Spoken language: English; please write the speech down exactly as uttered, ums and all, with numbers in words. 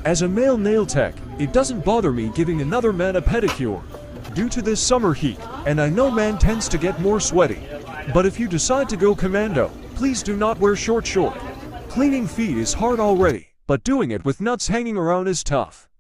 As a male nail tech, it doesn't bother me giving another man a pedicure due to this summer heat, and I know man tends to get more sweaty. But if you decide to go commando, please do not wear short short. Cleaning feet is hard already, but doing it with nuts hanging around is tough.